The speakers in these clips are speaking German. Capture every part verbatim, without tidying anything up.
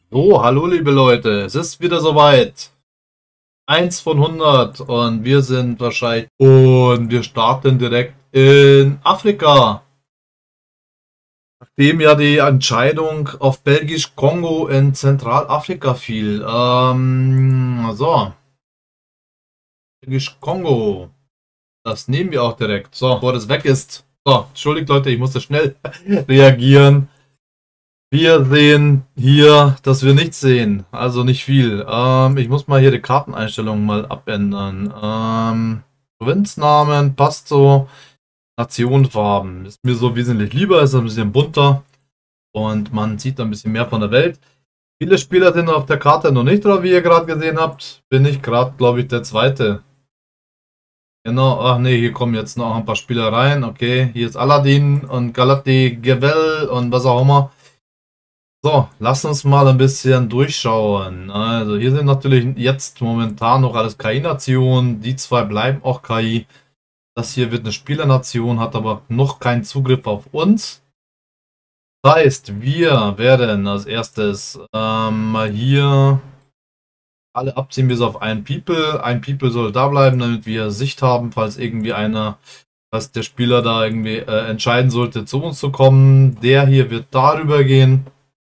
So, hallo liebe Leute, es ist wieder soweit. Eins von hundert und wir sind wahrscheinlich und wir starten direkt in Afrika. Nachdem ja die Entscheidung auf Belgisch-Kongo in Zentralafrika fiel. Ähm, so, Belgisch-Kongo. Das nehmen wir auch direkt. So, bevor das weg ist. So, entschuldigt Leute, ich musste schnell reagieren. Wir sehen hier, dass wir nichts sehen. Also nicht viel. Ähm, ich muss mal hier die Karteneinstellungen mal abändern. Ähm, Provinznamen passt so. Nationenfarben ist mir so wesentlich lieber, ist ein bisschen bunter. Und man sieht ein bisschen mehr von der Welt. Viele Spieler sind auf der Karte noch nicht drauf, wie ihr gerade gesehen habt. Bin ich gerade, glaube ich, der Zweite. Genau, ach nee, hier kommen jetzt noch ein paar Spieler rein. Okay, hier ist Aladdin und Galati Gevel und was auch immer. So, lass uns mal ein bisschen durchschauen. Also hier sind natürlich jetzt momentan noch alles K I-Nationen. Die zwei bleiben auch K I. Das hier wird eine Spielernation, hat aber noch keinen Zugriff auf uns. Das heißt, wir werden als erstes ähm, mal hier alle abziehen bis auf einen People. Ein People soll da bleiben, damit wir Sicht haben, falls irgendwie einer, falls der Spieler da irgendwie äh, entscheiden sollte, zu uns zu kommen. Der hier wird darüber gehen.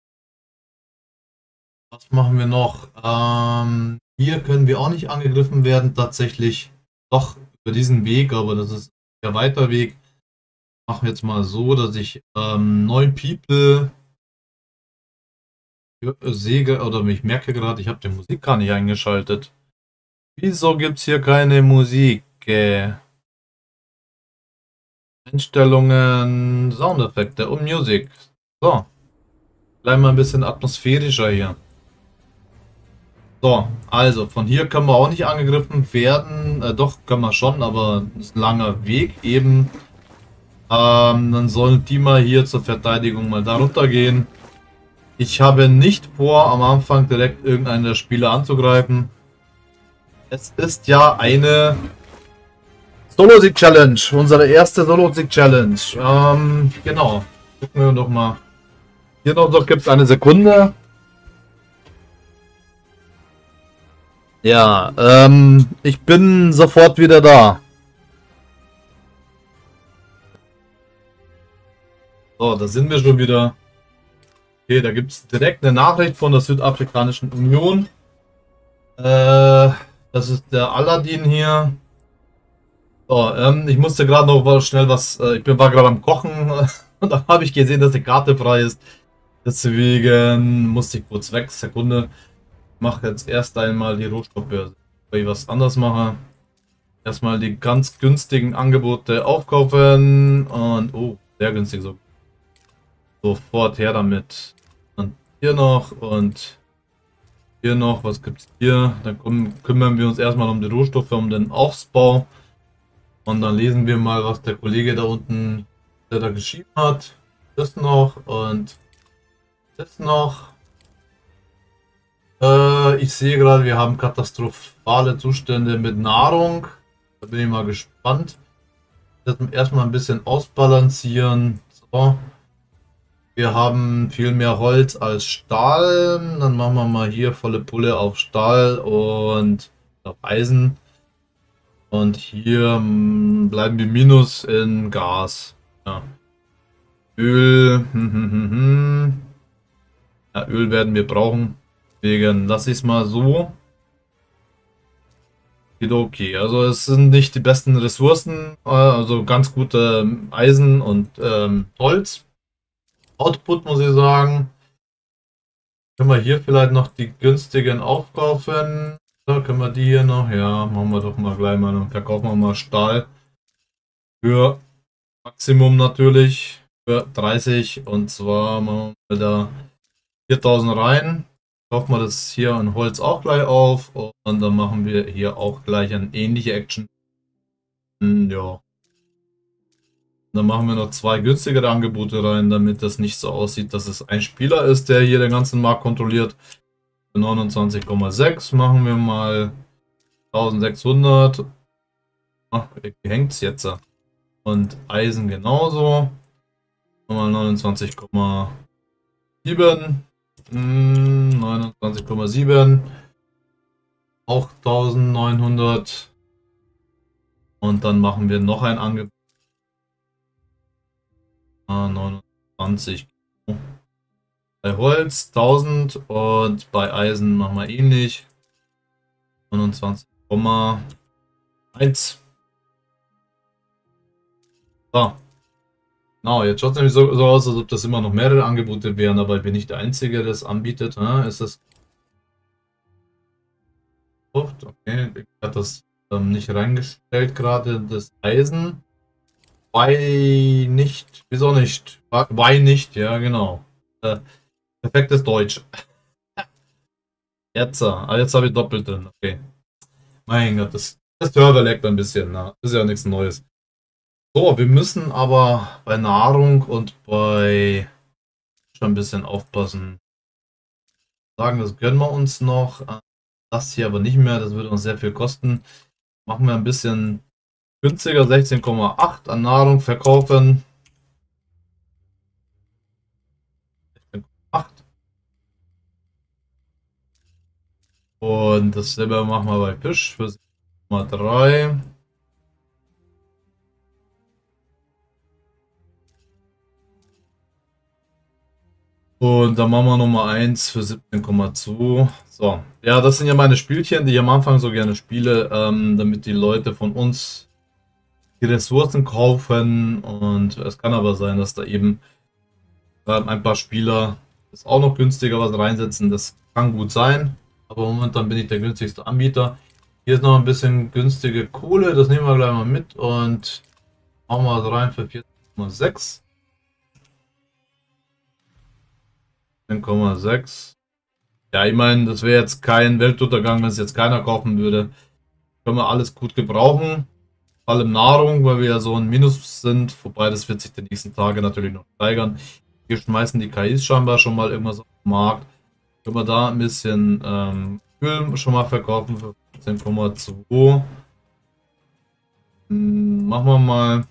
Was machen wir noch? Ähm, hier können wir auch nicht angegriffen werden, tatsächlich. Doch, über diesen Weg, aber das ist der weiter Weg. Machen wir jetzt mal so, dass ich ähm, neun People sehe, oder ich merke gerade, ich habe die Musik gar nicht eingeschaltet. Wieso gibt es hier keine Musik? Äh, Einstellungen, Soundeffekte und Musik. So, bleiben wir ein bisschen atmosphärischer hier. So, also von hier können wir auch nicht angegriffen werden. Äh, doch, können wir schon, aber das ist ein langer Weg eben. Ähm, dann sollen die mal hier zur Verteidigung mal darunter gehen. Ich habe nicht vor, am Anfang direkt irgendeinen der Spieler anzugreifen. Es ist ja eine Solo-Sieg-Challenge, unsere erste Solo-Sieg-Challenge. Ähm, genau. Gucken wir doch mal. Hier noch, noch gibt es eine Sekunde. Ja, ähm, ich bin sofort wieder da. So, da sind wir schon wieder. Okay, da gibt es direkt eine Nachricht von der Südafrikanischen Union. Äh, das ist der Aladdin hier. So, ähm, ich musste gerade noch schnell was, äh, ich bin, war gerade am Kochen und dann habe ich gesehen, dass die Karte frei ist. Deswegen musste ich kurz weg, Sekunde. Ich mache jetzt erst einmal die Rohstoffbörse. Bevor ich was anderes mache. Erstmal die ganz günstigen Angebote aufkaufen und, oh, sehr günstig so. Sofort her damit. Und hier noch und hier noch, was gibt es hier? Dann kümmern wir uns erstmal um die Rohstoffe, um den Aufbau. Und dann lesen wir mal, was der Kollege da unten der da geschrieben hat. Das noch und das noch. Äh, ich sehe gerade, wir haben katastrophale Zustände mit Nahrung. Da bin ich mal gespannt. Erstmal ein bisschen ausbalancieren. So. Wir haben viel mehr Holz als Stahl. Dann machen wir mal hier volle Pulle auf Stahl und auf Eisen. Und hier mh, bleiben wir minus in Gas. Ja. Öl. Hm, hm, hm, hm. Ja, Öl werden wir brauchen. Deswegen lasse ich es mal so. Okay, also es sind nicht die besten Ressourcen. Also ganz gute Eisen und ähm, Holz. Output muss ich sagen. Können wir hier vielleicht noch die günstigen aufkaufen? Da können wir die hier noch. Ja, machen wir doch mal gleich mal. Dann verkaufen wir mal Stahl. Für Maximum natürlich. Für dreißig. Und zwar machen wir da viertausend rein. Kaufen wir das hier an Holz auch gleich auf. Und dann machen wir hier auch gleich eine ähnliche Action. Ja. Dann machen wir noch zwei günstigere Angebote rein, damit das nicht so aussieht, dass es ein Spieler ist, der hier den ganzen Markt kontrolliert. Für neunundzwanzig Komma sechs machen wir mal eintausendsechshundert. Ach, wie hängt es jetzt? Und Eisen genauso. Mal neunundzwanzig Komma sieben. Hm, neunundzwanzig Komma sieben. Auch eintausendneunhundert. Und dann machen wir noch ein Angebot. Ah, neunundzwanzig. Bei Holz tausend und bei Eisen machen wir ähnlich. neunundzwanzig Komma eins. So. Genau, jetzt schaut es nämlich so, so aus, als ob das immer noch mehrere Angebote wären, aber ich bin nicht der Einzige, der das anbietet. Ja, ist das. Okay, ich habe das ähm, nicht reingestellt gerade, das Eisen. Why nicht? Wieso nicht? Why nicht? Ja, genau. Äh, perfektes Deutsch. Jetzt, ah, jetzt habe ich doppelt drin. Okay. Mein Gott, das, das Server leckt ein bisschen. Na, ist ja nichts Neues. So, wir müssen aber bei Nahrung und bei schon ein bisschen aufpassen. Sagen, das gönnen wir uns noch. Das hier aber nicht mehr. Das würde uns sehr viel kosten. Machen wir ein bisschen günstiger. sechzehn Komma acht an Nahrung verkaufen. sechzehn Komma acht. Und dasselbe machen wir bei Fisch für sieben Komma drei. Und dann machen wir Nummer eins für siebzehn Komma zwei. So, ja, das sind ja meine Spielchen, die ich am Anfang so gerne spiele, ähm, damit die Leute von uns die Ressourcen kaufen. Und es kann aber sein, dass da eben äh, ein paar Spieler das auch noch günstiger was reinsetzen. Das kann gut sein, aber momentan bin ich der günstigste Anbieter. Hier ist noch ein bisschen günstige Kohle, das nehmen wir gleich mal mit und machen wir rein für vierzehn Komma sechs. vierzehn Komma sechs. Ja, ich meine, das wäre jetzt kein Weltuntergang, wenn es jetzt keiner kaufen würde. Können wir alles gut gebrauchen. Vor allem Nahrung, weil wir ja so ein Minus sind. Wobei, das wird sich die nächsten Tage natürlich noch steigern. Hier schmeißen die K Is scheinbar schon mal irgendwas auf den Markt. Können wir da ein bisschen ähm, Öl schon mal verkaufen für fünfzehn Komma zwei. Hm, machen wir mal.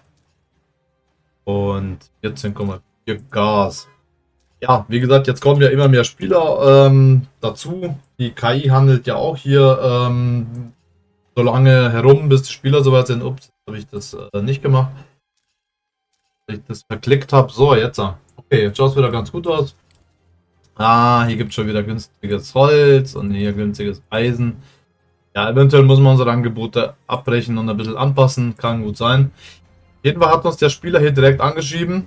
Und vierzehn Komma vier Gas. Ja, wie gesagt, jetzt kommen ja immer mehr Spieler ähm, dazu. Die K I handelt ja auch hier ähm, so lange herum, bis die Spieler soweit sind. Ups, habe ich das äh, nicht gemacht. Weil ich das verklickt habe. So, jetzt. Okay, jetzt schaut es wieder ganz gut aus. Ah, hier gibt es schon wieder günstiges Holz und hier günstiges Eisen. Ja, eventuell muss man unsere Angebote abbrechen und ein bisschen anpassen. Kann gut sein. Jedenfalls hat uns der Spieler hier direkt angeschrieben,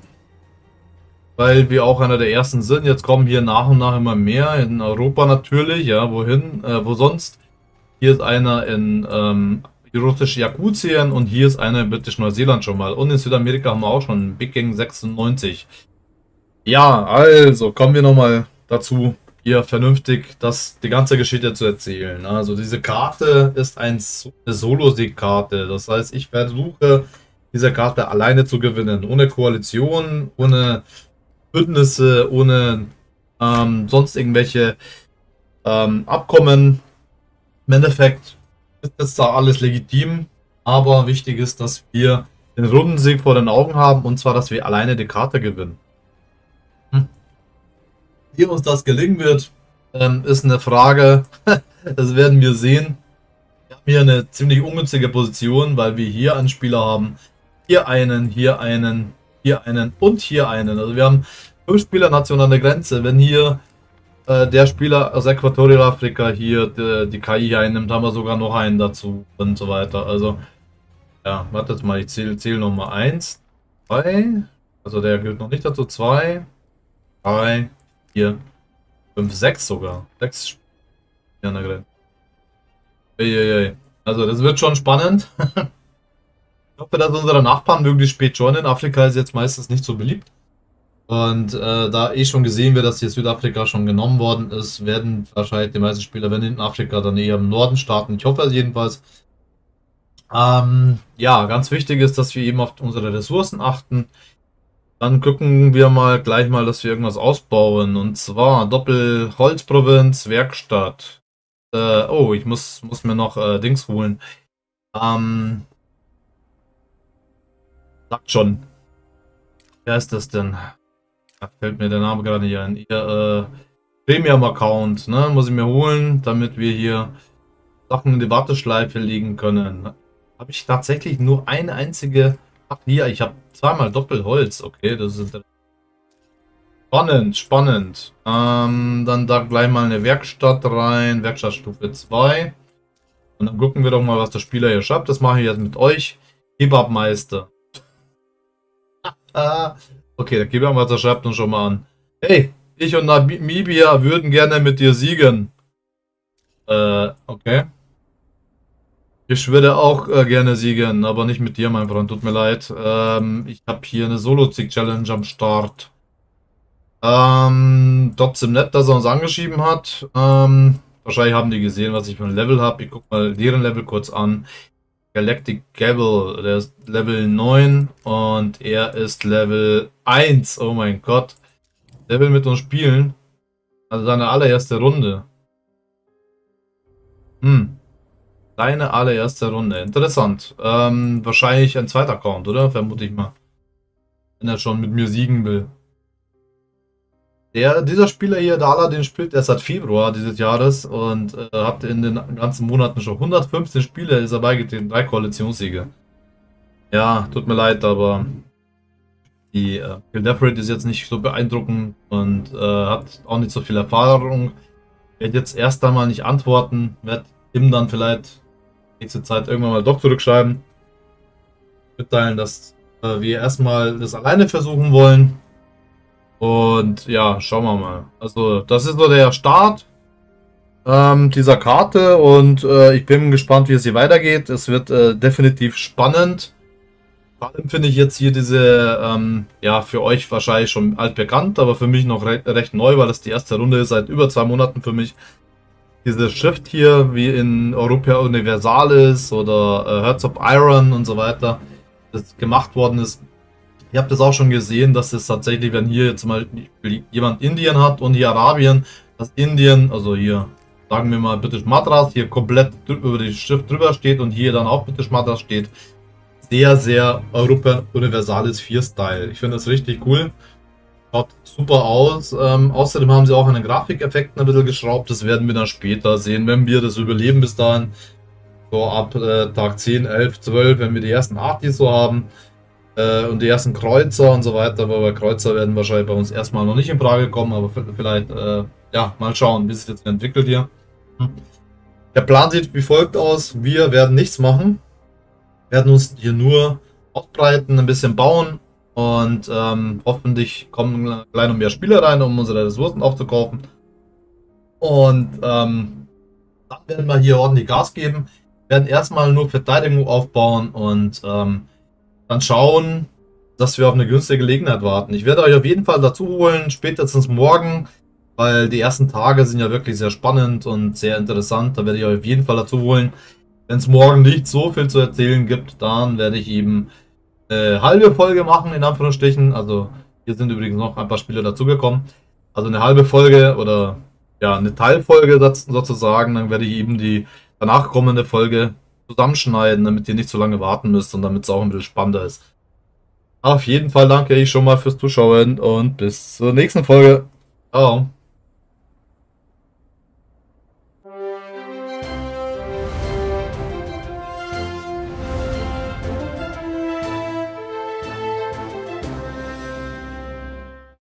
weil wir auch einer der ersten sind. Jetzt kommen hier nach und nach immer mehr. In Europa natürlich, ja, wohin, äh, wo sonst. Hier ist einer in ähm, russisch Jakutien und hier ist einer in britisch Neuseeland schon mal. Und in Südamerika haben wir auch schon Big Gang sechsundneunzig. Ja, also kommen wir nochmal dazu, hier vernünftig das, die ganze Geschichte zu erzählen. Also diese Karte ist ein, eine Solo-Sieg-Karte. Das heißt, ich versuche, diese Karte alleine zu gewinnen. Ohne Koalition, ohne Bündnisse, ohne ähm, sonst irgendwelche ähm, Abkommen. Im Endeffekt ist das da alles legitim, aber wichtig ist, dass wir den Rundensieg vor den Augen haben und zwar, dass wir alleine die Karte gewinnen. Hm. Wie uns das gelingen wird, ähm, ist eine Frage. Das werden wir sehen. Wir haben hier eine ziemlich ungünstige Position, weil wir hier einen Spieler haben. Hier einen, hier einen, hier einen und hier einen. Also wir haben fünf Spieler nationale Grenze. Wenn hier äh, der Spieler aus Äquatorialafrika hier die, die K I einnimmt, haben wir sogar noch einen dazu und so weiter. Also, ja, wartet mal, ich zähle zähl Nummer eins, zwei, also der gehört noch nicht dazu, zwei, drei, vier, fünf, sechs sogar. sechs Spieler an der Grenze. Uiuiui. Also, das wird schon spannend. Ich hoffe, dass unsere Nachbarn möglichst spät joinen. Afrika ist jetzt meistens nicht so beliebt. Und äh, da eh schon gesehen wird, dass hier Südafrika schon genommen worden ist, werden wahrscheinlich die meisten Spieler, wenn in Afrika, dann eher im Norden starten. Ich hoffe es jedenfalls. Ähm, ja, ganz wichtig ist, dass wir eben auf unsere Ressourcen achten. Dann gucken wir mal gleich mal, dass wir irgendwas ausbauen. Und zwar Doppelholzprovinz, Werkstatt. Äh, oh, ich muss, muss mir noch äh, Dings holen. Ähm, sagt schon. Wer ist das denn? Da fällt mir der Name gerade nicht ein. Ihr, äh, Premium-Account, ne? Muss ich mir holen, damit wir hier Sachen in die Warteschleife legen können. Habe ich tatsächlich nur eine einzige... Ach hier, ich habe zweimal Doppelholz. Okay, das ist spannend, spannend. Ähm, dann da gleich mal eine Werkstatt rein. Werkstattstufe zwei. Und dann gucken wir doch mal, was der Spieler hier schreibt. Das mache ich jetzt mit euch. Kebabmeister. Ah, okay, der Kebabmeister schreibt uns schon mal an. Hey, ich und Namibia würden gerne mit dir siegen. Äh, okay. Ich würde auch äh, gerne siegen, aber nicht mit dir, mein Freund. Tut mir leid. Ähm, ich habe hier eine Solo-Zig-Challenge am Start. Ähm, trotzdem nett, dass er uns angeschrieben hat. Ähm, wahrscheinlich haben die gesehen, was ich für ein Level habe. Ich guck mal deren Level kurz an. Galactic Gabble, der ist Level neun und er ist Level eins. Oh mein Gott. Der will mit uns spielen. Also seine allererste Runde. Hm. Deine allererste Runde. Interessant. Ähm, wahrscheinlich ein zweiter Account, oder? Vermute ich mal. Wenn er schon mit mir siegen will. Der, dieser Spieler hier, der Aladdin, spielt erst seit Februar dieses Jahres und äh, hat in den ganzen Monaten schon hundertfünfzehn Spiele, ist er beigetreten, drei Koalitionssiege. Ja, tut mir leid, aber die äh, Kill Death Rate ist jetzt nicht so beeindruckend und äh, hat auch nicht so viel Erfahrung. Ich werde jetzt erst einmal nicht antworten, werde ihm dann vielleicht nächste Zeit irgendwann mal doch zurückschreiben. Mitteilen, dass äh, wir erstmal das alleine versuchen wollen. Und ja, schauen wir mal. Also das ist so der Start ähm, dieser Karte und äh, ich bin gespannt, wie es hier weitergeht. Es wird äh, definitiv spannend. Vor allem finde ich jetzt hier diese, ähm, ja, für euch wahrscheinlich schon altbekannt, aber für mich noch re recht neu, weil das die erste Runde ist seit über zwei Monaten für mich. Diese Schrift hier, wie in Europa Universalis oder äh, Hearts of Iron und so weiter, das gemacht worden ist. Ihr habt es auch schon gesehen, dass es tatsächlich, wenn hier jetzt mal jemand Indien hat und hier Arabien, dass Indien, also hier, sagen wir mal British Madras, hier komplett über die Schrift drüber steht und hier dann auch British Madras steht. Sehr, sehr Europa Universalis vier Style. Ich finde das richtig cool. Schaut super aus. Ähm, außerdem haben sie auch an den Grafikeffekten ein bisschen geschraubt. Das werden wir dann später sehen, wenn wir das überleben bis dahin. So ab äh, Tag zehn, elf, zwölf, wenn wir die ersten Artis so haben. Äh, und die ersten Kreuzer und so weiter. Aber bei Kreuzer werden wahrscheinlich bei uns erstmal noch nicht in Frage kommen. Aber vielleicht, äh, ja, mal schauen, wie sich das entwickelt hier. Der Plan sieht wie folgt aus. Wir werden nichts machen. Werden uns hier nur ausbreiten, ein bisschen bauen und ähm, hoffentlich kommen gleich noch mehr Spieler rein, um unsere Ressourcen aufzukaufen. Und ähm, dann werden wir hier ordentlich Gas geben, werden erstmal nur Verteidigung aufbauen und ähm, dann schauen, dass wir auf eine günstige Gelegenheit warten. Ich werde euch auf jeden Fall dazu holen, spätestens morgen, weil die ersten Tage sind ja wirklich sehr spannend und sehr interessant. Da werde ich euch auf jeden Fall dazu holen. Wenn es morgen nicht so viel zu erzählen gibt, dann werde ich eben eine halbe Folge machen, in Anführungsstrichen. Also hier sind übrigens noch ein paar Spiele dazugekommen. Also eine halbe Folge oder ja, eine Teilfolge sozusagen. Dann werde ich eben die danach kommende Folge zusammenschneiden, damit ihr nicht so lange warten müsst und damit es auch ein bisschen spannender ist. Auf jeden Fall danke ich schon mal fürs Zuschauen und bis zur nächsten Folge. Ciao.